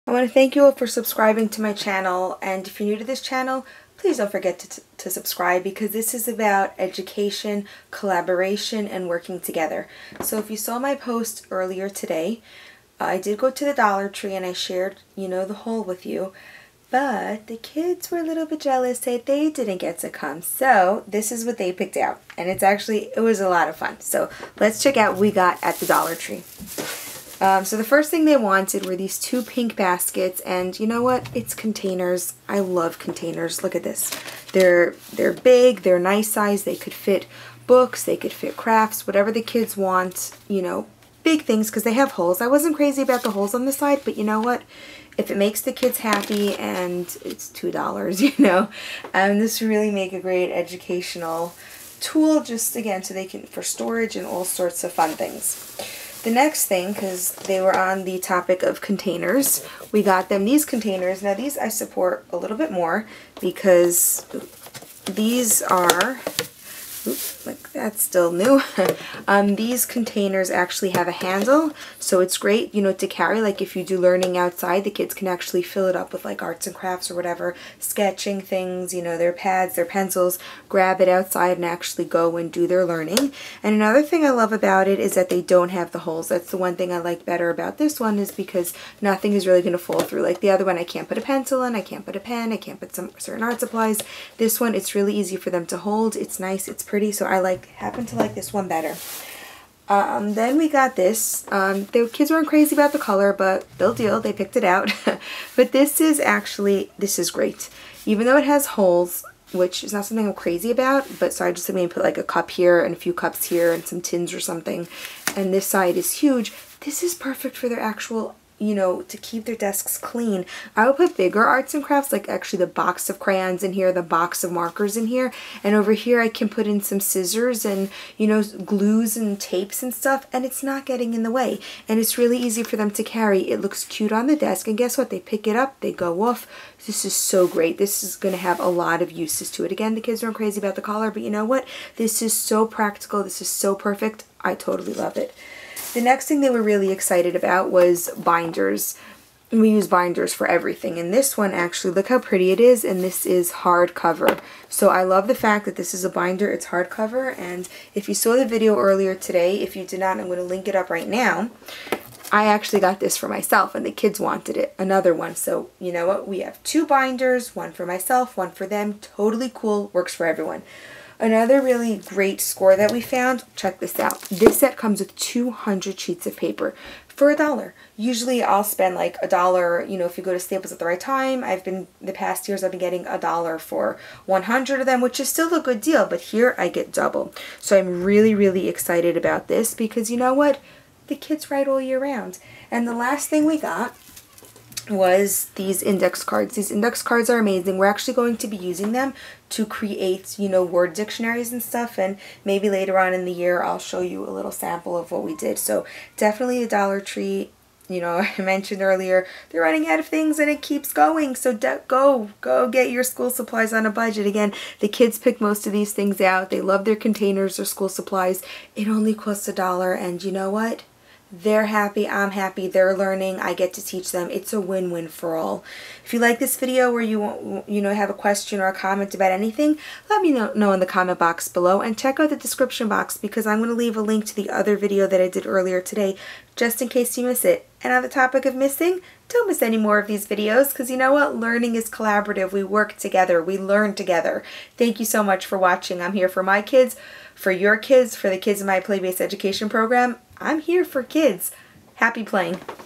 I want to thank you all for subscribing to my channel, and if you're new to this channel, please don't forget to subscribe, because this is about education, collaboration, and working together. So if you saw my post earlier today, I did go to the Dollar Tree and I shared, the haul with you, but the kids were a little bit jealous that they didn't get to come. So this is what they picked out, and it was a lot of fun. So let's check out what we got at the Dollar Tree. So the first thing they wanted were these two pink baskets, and you know what? It's containers. I love containers. Look at this. They're big, they're nice size, they could fit books, they could fit crafts, whatever the kids want, big things, because they have holes. I wasn't crazy about the holes on the side, but you know what? If it makes the kids happy and it's $2, this really make a great educational tool, just again, so they can, for storage and all sorts of fun things. The next thing, because they were on the topic of containers, we got them these containers. Now these I support a little bit more because these are, like that's still new. These containers actually have a handle, so it's great, to carry. Like if you do learning outside, the kids can actually fill it up with like arts and crafts or whatever, sketching things, their pads, their pencils, grab it outside and actually go and do their learning. And another thing I love about it is that they don't have the holes. That's the one thing I like better about this one, is because nothing is really going to fall through. Like the other one, I can't put a pencil in, I can't put a pen, I can't put some certain art supplies. This one, it's really easy for them to hold. It's nice, it's pretty, so I happen to like this one better. Then we got this. The kids weren't crazy about the color, but they'll deal. They picked it out. But this is great. Even though it has holes, which is not something I'm crazy about, but so I just maybe put like a cup here and a few cups here and some tins or something. And this side is huge. This is perfect for their actual, to keep their desks clean. I would put bigger arts and crafts, like actually the box of crayons in here, the box of markers in here, and over here I can put in some scissors and, glues and tapes and stuff, and it's not getting in the way. And it's really easy for them to carry. It looks cute on the desk, and guess what? They pick it up, they go off. This is so great. This is going to have a lot of uses to it. Again, the kids aren't crazy about the color, but you know what? This is so practical. This is so perfect. I totally love it. The next thing they were really excited about was binders. We use binders for everything, and this one actually, look how pretty it is, and this is hardcover. So I love the fact that this is a binder, it's hardcover, and if you saw the video earlier today, if you did not, I'm going to link it up right now. I actually got this for myself, and the kids wanted it, another one. So you know what? We have two binders, one for myself, one for them. Totally cool, works for everyone. Another really great score that we found, check this out. This set comes with 200 sheets of paper for $1. Usually I'll spend like $1, if you go to Staples at the right time. The past years I've been getting $1 for 100 of them, which is still a good deal, but here I get double. So I'm really, really excited about this, because you know what? The kids write all year round. And the last thing we got was these index cards. These index cards are amazing. We're actually going to be using them to create, word dictionaries and stuff, and maybe later on in the year I'll show you a little sample of what we did. So definitely a Dollar Tree. I mentioned earlier, they're running out of things and it keeps going. So go get your school supplies on a budget. Again, the kids pick most of these things out. They love their containers or school supplies. It only costs $1, and you know what? They're happy, I'm happy, they're learning, I get to teach them. It's a win-win for all. If you like this video, or you want, have a question or a comment about anything, let me know in the comment box below, and check out the description box, because I'm going to leave a link to the other video that I did earlier today, just in case you miss it. And on the topic of missing, don't miss any more of these videos, because you know what? Learning is collaborative. We work together. We learn together. Thank you so much for watching. I'm here for my kids, for your kids, for the kids in my play-based education program. I'm here for kids. Happy playing.